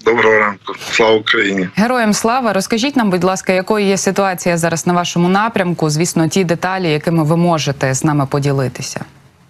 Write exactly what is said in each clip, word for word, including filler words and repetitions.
Доброго ранку. Слава Україні. Героям слава. Розкажіть нам, будь ласка, якою є ситуація зараз на вашому напрямку? Звісно, ті деталі, якими ви можете з нами поділитися.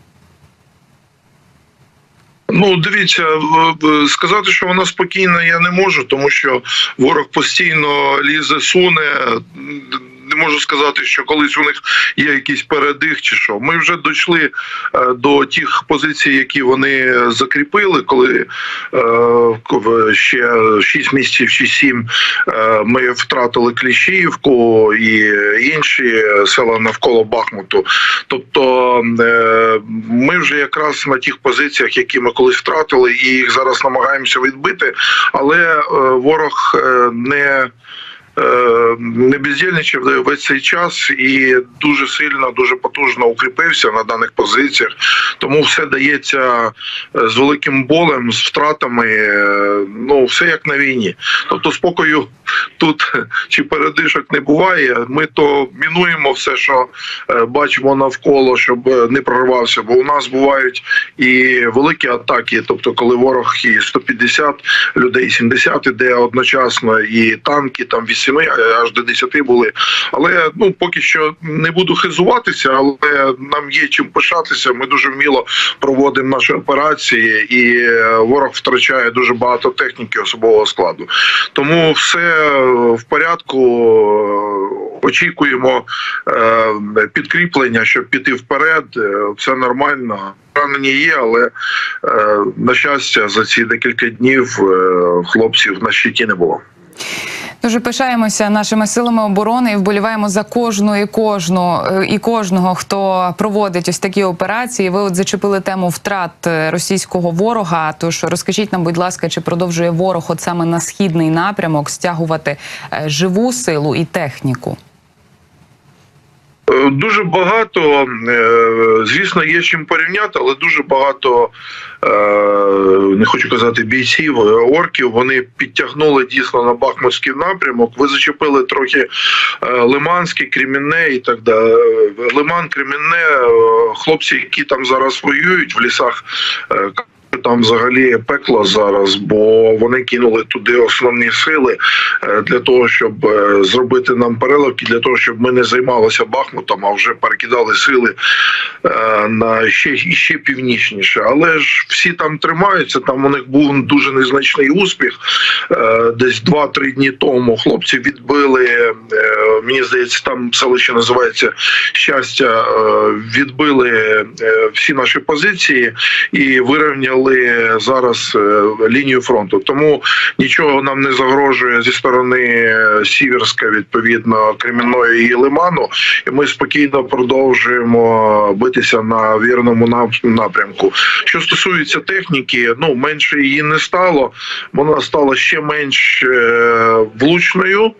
Ну, дивіться, сказати, що вона спокійна, я не можу, тому що ворог постійно лізе, суне. Не можу сказати, що колись у них є якийсь передих чи що. Ми вже дійшли до тих позицій, які вони закріпили, коли е, ще шість місяців чи сім е, ми втратили Кліщіївку і інші села навколо Бахмуту. Тобто е, ми вже якраз на тих позиціях, які ми колись втратили, і їх зараз намагаємося відбити, але е, ворог е, не... не бездільничав весь цей час і дуже сильно, дуже потужно укріпився на даних позиціях. Тому все дається з великим болем, з втратами, ну, все як на війні. Тобто спокою тут чи передишок не буває. Ми то мінуємо все, що бачимо навколо, щоб не прорвався. Бо у нас бувають і великі атаки, тобто коли ворог і сто п'ятдесят людей, сімдесят іде одночасно, і танки там вісім, аж до десяти були. Але ну поки що не буду хизуватися, але нам є чим пишатися. Ми дуже вміло проводимо наші операції, і ворог втрачає дуже багато техніки особового складу. Тому все в порядку. Очікуємо підкріплення, щоб піти вперед. Все нормально. Поранені є, але, на щастя, за ці декілька днів хлопців на щиті не було. Дуже пишаємося нашими силами оборони і вболіваємо за кожну і кожну і кожного, хто проводить ось такі операції. Ви от зачепили тему втрат російського ворога. Тож розкажіть нам, будь ласка, чи продовжує ворог от саме на східний напрямок стягувати живу силу і техніку? Дуже багато, звісно, є чим порівняти, але дуже багато, не хочу казати бійців, орків, вони підтягнули дійсно на Бахмутський напрямок. Ви зачепили трохи Лиманське, Кремінне і так далі. Лиман, Кремінне, хлопці, які там зараз воюють в лісах, там взагалі пекло зараз, бо вони кинули туди основні сили для того, щоб зробити нам переливки, для того, щоб ми не займалися Бахмутом, а вже перекидали сили на ще, ще північніше. Але ж всі там тримаються, там у них був дуже незначний успіх. Десь два-три дні тому хлопці відбили, мені здається, там селище називається Щастя, відбили всі наші позиції і вирівняли зараз лінію фронту. Тому нічого нам не загрожує зі сторони Сіверська, відповідно, Кремінної і Лиману. І ми спокійно продовжуємо битися на вірному напрямку. Що стосується техніки, ну, менше її не стало. Вона стала ще менш влучною.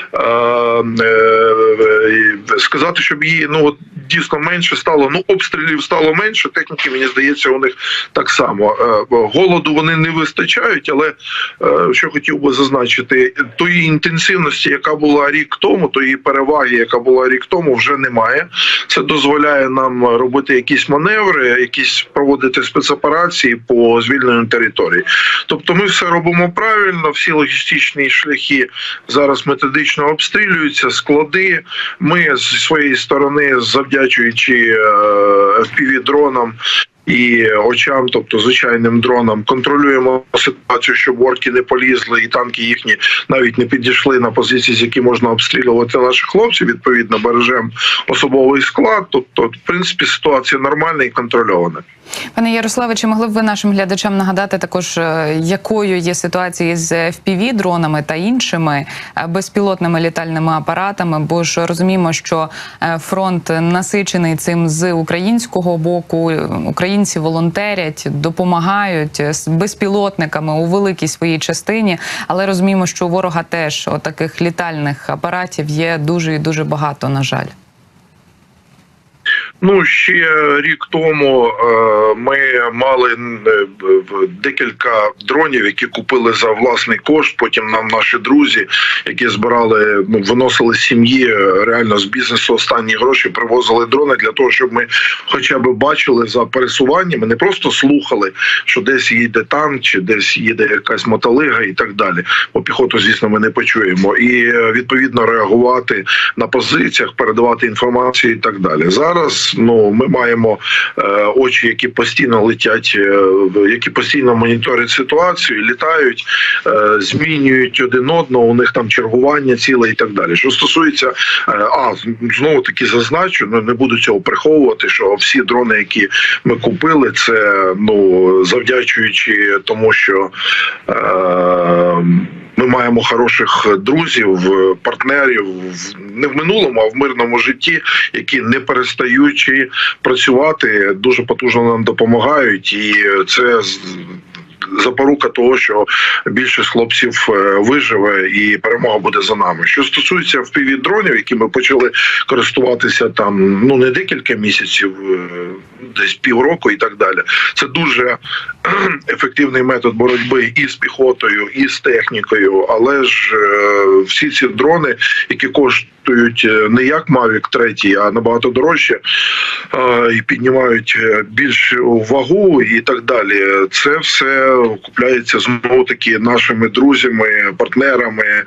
Сказати, щоб її, ну, от, дійсно менше стало, ну, обстрілів стало менше, техніки, мені здається, у них так само. Голоду вони не вистачають, але, що хотів би зазначити, тої інтенсивності, яка була рік тому, тої переваги, яка була рік тому, вже немає. Це дозволяє нам робити якісь маневри, якісь проводити спецоперації по звільненню території. Тобто ми все робимо правильно, всі логістичні шляхи зараз методично обстрілюються, склади. Ми з своєї сторони, завдячуючи еф пі ві-дронам, і очам, тобто звичайним дронам, контролюємо ситуацію, щоб орки не полізли і танки їхні навіть не підійшли на позиції, з які можна обстрілювати наших хлопців, відповідно бережемо особовий склад. Тобто, в принципі, ситуація нормальна і контрольована. Пане Ярославе, чи могли б ви нашим глядачам нагадати також, якою є ситуація з еф пі ві-дронами та іншими безпілотними літальними апаратами? Бо ж розуміємо, що фронт насичений цим з українського боку. Українці волонтерять, допомагають з безпілотниками у великій своїй частині, але розуміємо, що у ворога теж отаких літальних апаратів є дуже і дуже багато, на жаль. Ну, ще рік тому ми мали декілька дронів, які купили за власний кошт. Потім нам наші друзі, які збирали, ну, виносили з сім'ї, реально з бізнесу останні гроші, привозили дрони для того, щоб ми хоча б бачили за пересуваннями, не просто слухали, що десь їде танк, чи десь їде якась мотолига і так далі. Бо піхоту, звісно, ми не почуємо. І відповідно реагувати на позиціях, передавати інформацію і так далі. Зараз, ну, ми маємо е, очі, які постійно летять, е, які постійно моніторять ситуацію, літають, е, змінюють один одного, у них там чергування ціле і так далі. Що стосується, е, а, знову таки зазначу, ну, не буду цього приховувати, що всі дрони, які ми купили, це, ну, завдячуючи тому, що е, ми маємо хороших друзів, партнерів, не в минулому, а в мирному житті, які не перестаючи працювати, дуже потужно нам допомагають. І це запорука того, що більшість хлопців виживе і перемога буде за нами. Що стосується еф пі ві-дронів, які ми почали користуватися там, ну, не декілька місяців, десь півроку і так далі. Це дуже ефективний метод боротьби і з піхотою, і з технікою, але ж всі ці дрони, які коштують не як Мавік три, а набагато дорожче, і піднімають більшу вагу і так далі, це все купляється знову таки нашими друзями, партнерами,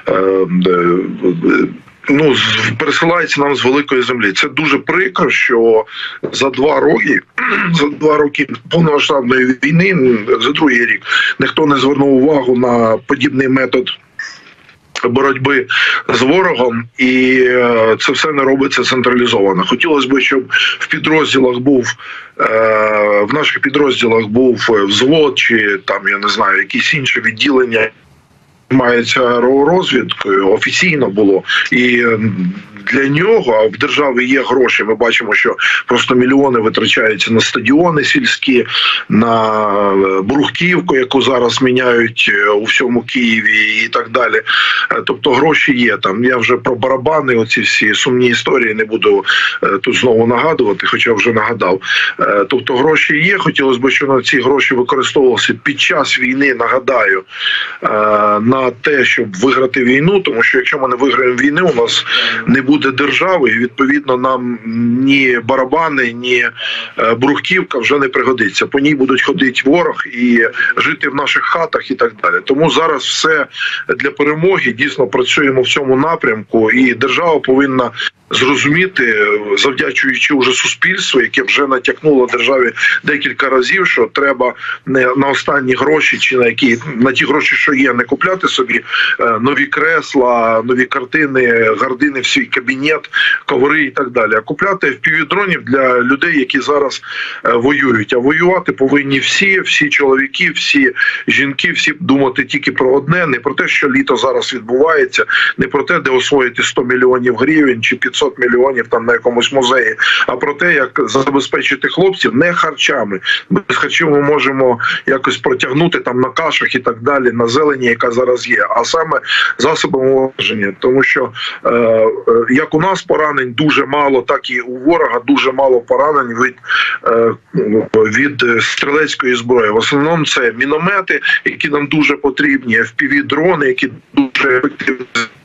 ну, пересилається нам з великої землі. Це дуже прикро, що за два роки, за два роки повномасштабної війни, за другий рік, ніхто не звернув увагу на подібний метод боротьби з ворогом, і це все не робиться централізовано. Хотілося б, щоб в підрозділах був, в наших підрозділах був взвод, чи там, я не знаю, якісь інші відділення, займається розвідкою, офіційно було. І для нього, а в державі є гроші, ми бачимо, що просто мільйони витрачаються на стадіони сільські, на брухтівку, яку зараз міняють у всьому Києві і так далі. Тобто гроші є там. Я вже про барабани, оці всі сумні історії не буду тут знову нагадувати, хоча вже нагадав. Тобто гроші є, хотілося б, щоб ці гроші використовувалися під час війни, нагадаю, на те, щоб виграти війну, тому що якщо ми не виграємо війни, у нас не буде держави, і відповідно нам ні барабани, ні брухтівка вже не пригодиться. По ній будуть ходити ворог і жити в наших хатах і так далі. Тому зараз все для перемоги, дійсно працюємо в цьому напрямку, і держава повинна зрозуміти, завдячуючи уже суспільству, яке вже натякнуло державі декілька разів, що треба не на останні гроші, чи на які на ті гроші, що є, не купляти собі нові кресла, нові картини, гардини в свій кабінет, коври і так далі, а купляти еф пі ві-дронів для людей, які зараз воюють. А воювати повинні всі, всі чоловіки, всі жінки, всі думати тільки про одне, не про те, що літо зараз відбувається, не про те, де освоїти сто мільйонів гривень чи п'ятсот мільйонів там на якомусь музеї, а про те, як забезпечити хлопців не харчами. Без харчів ми можемо якось протягнути там на кашах і так далі, на зелені, яка зараз є, а саме засобами ураження. Тому що е, е, як у нас поранень дуже мало, так і у ворога дуже мало поранень від, е, від стрілецької зброї. В основному це міномети, які нам дуже потрібні, еф пі ві-дрони, які дуже ефективні,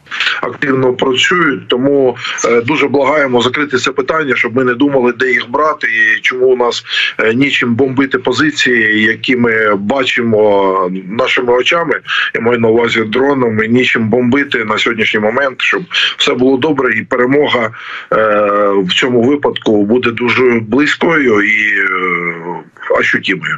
активно працюють, тому е, дуже благаємо закрити це питання, щоб ми не думали, де їх брати і чому у нас е, нічим бомбити позиції, які ми бачимо нашими очами, я маю на увазі дронами, нічим бомбити на сьогоднішній момент, щоб все було добре, і перемога е, в цьому випадку буде дуже близькою і е, ощутимою.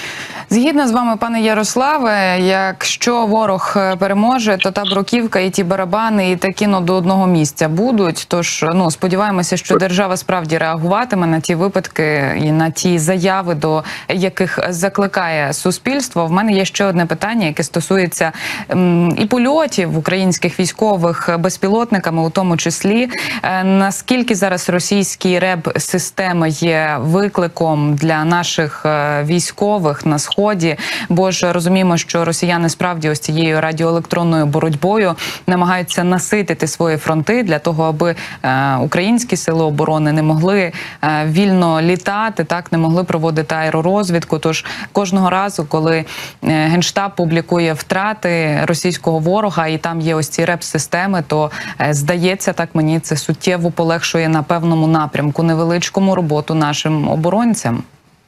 Згідно з вами, пане Ярославе, якщо ворог переможе, то та бруківка і ті барабани, і та кіно до одного місця будуть. Тож, ну, сподіваємося, що держава справді реагуватиме на ті випадки і на ті заяви, до яких закликає суспільство. В мене є ще одне питання, яке стосується м, і польотів українських військових безпілотниками, у тому числі. Е, наскільки зараз російські реб-системи є викликом для наших е, військових на Сході? Бо ж розуміємо, що росіяни справді ось цією радіоелектронною боротьбою намагаються насильно наситити свої фронти для того, аби е, українські сили оборони не могли е, вільно літати, так, не могли проводити аеророзвідку. Тож кожного разу, коли е, Генштаб публікує втрати російського ворога, і там є ось ці реп-системи, то е, здається, так мені, це суттєво полегшує на певному напрямку невеличкому роботу нашим оборонцям.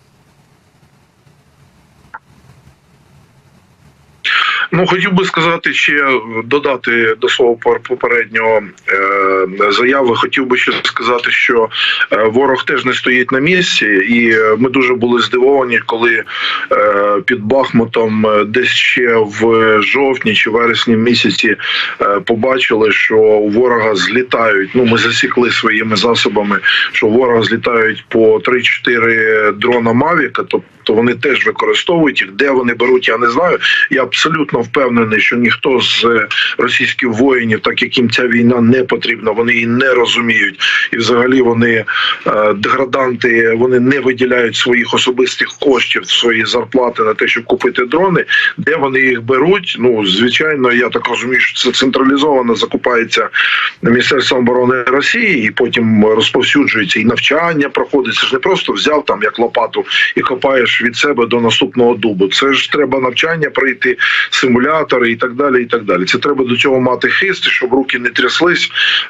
Ну, хотів би сказати, ще додати до свого попереднього е, заяви, хотів би ще сказати, що е, ворог теж не стоїть на місці, і ми дуже були здивовані, коли е, під Бахмутом десь ще в жовтні чи вересні місяці е, побачили, що у ворога злітають, ну, ми засікли своїми засобами, що у ворога злітають по три-чотири дрона Мавіка, тобто то вони теж використовують їх. Де вони беруть, я не знаю. Я абсолютно впевнений, що ніхто з російських воїнів, так як їм ця війна не потрібна, вони її не розуміють. І взагалі вони е, деграданти, вони не виділяють своїх особистих коштів, свої зарплати на те, щоб купити дрони. Де вони їх беруть? Ну, звичайно, я так розумію, що це централізовано закупається Міністерством оборони Росії і потім розповсюджується і навчання проходить. Це ж не просто взяв там як лопату і копаєш від себе до наступного дубу. Це ж треба навчання пройти, симулятори і так далі, і так далі. Це треба до цього мати хист, щоб руки не тряслись,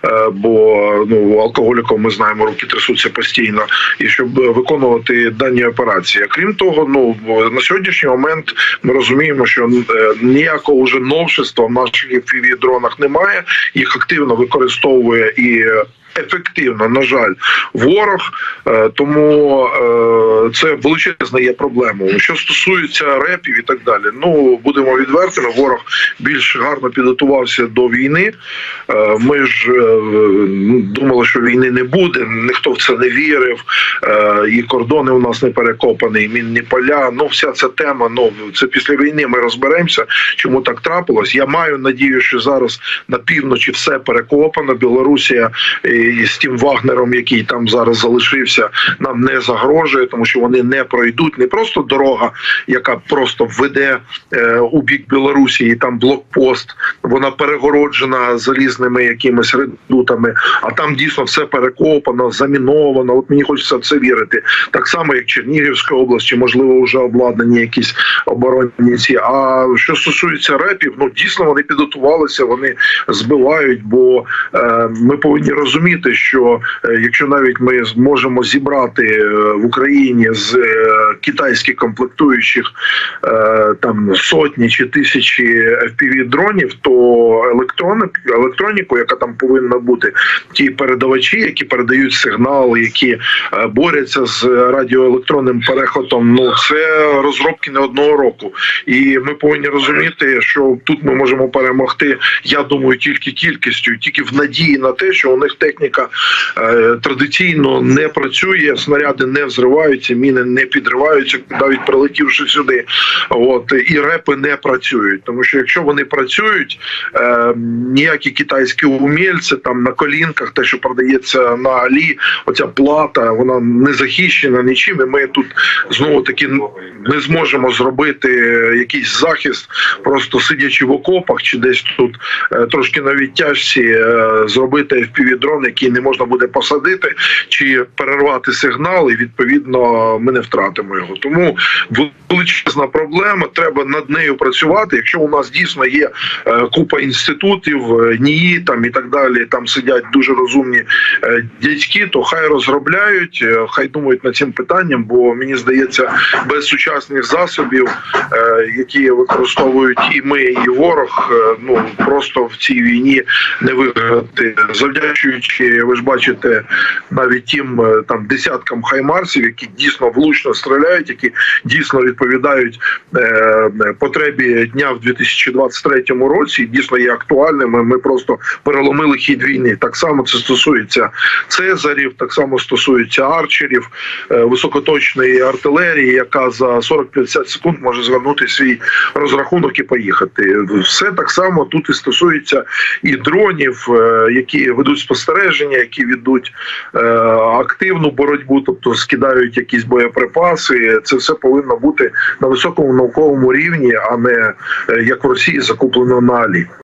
бо ну, алкоголіком, ми знаємо, руки трясуться постійно, і щоб виконувати дані операції. Крім того, ну, на сьогоднішній момент ми розуміємо, що ніякого вже новшества в наших еф пі ві-дронах немає, їх активно використовує і ефективно, на жаль, ворог, тому це величезна є проблемою. Що стосується репів і так далі, ну, будемо відвертими, ворог більш гарно підготувався до війни. Ми ж думали, що війни не буде, ніхто в це не вірив, і кордони у нас не перекопані, і мінні поля, ну, вся ця тема, ну, це після війни ми розберемося, чому так трапилось. Я маю надію, що зараз на півночі все перекопано, Білорусія і з тим Вагнером, який там зараз залишився, нам не загрожує, тому що вони не пройдуть. Не просто дорога, яка просто веде е, у бік Білорусі, і там блокпост, вона перегороджена залізними якимись редутами, а там дійсно все перекопано, заміновано. От мені хочеться в це вірити. Так само, як Чернігівська область, чи, можливо, вже обладнані якісь оборонні ці. А що стосується репів, ну, дійсно вони підготувалися, вони збивають, бо е, ми повинні розуміти, що якщо навіть ми зможемо зібрати в Україні з китайських комплектуючих там сотні чи тисячі еф пі ві-дронів, то електроник, електроніку, яка там повинна бути, ті передавачі, які передають сигнал, які борються з радіоелектронним переходом, ну, це розробки не одного року. І ми повинні розуміти, що тут ми можемо перемогти, я думаю, тільки кількістю, тільки в надії на те, що у них техніка традиційно не працює, снаряди не взриваються, міни не підриваються, навіть прилетівши сюди. От, і репи не працюють. Тому що якщо вони працюють, е, ніякі китайські умільці там на колінках, те, що продається на Алі, оця плата, вона не захищена нічим, і ми тут знову-таки не зможемо зробити якийсь захист, просто сидячи в окопах, чи десь тут е, трошки на відтяжці е, зробити еф пі ві-дрон, який не можна буде посадити, чи перервати сигнал, і відповідно ми не втратимо його. Тому величезна проблема, треба над нею працювати. Якщо у нас дійсно є е, купа інститутів, НІІ там і так далі, там сидять дуже розумні е, дядьки, то хай розробляють, е, хай думають над цим питанням, бо мені здається, без сучасних засобів, е, які використовують і ми, і ворог, е, ну просто в цій війні не виграти. Завдячуючи, ви ж бачите, навіть тим там десяткам хаймарсів, які дійсно влучно стріляють, які дійсно відповідають е, потребі дня в дві тисячі двадцять третьому році, і дійсно є актуальними. Ми просто переломили хід війни. Так само це стосується Цезарів, так само стосується арчерів, е, високоточної артилерії, яка за сорок-п'ятдесят секунд може звернути свій розрахунок і поїхати. Все так само тут і стосується і дронів, е, які ведуть спостереження, які ведуть е, активну боротьбу, тобто скидають якісь боєприпаси. Це все повинно бути на високому науковому рівні, а не, як в Росії, закуплено на Алі.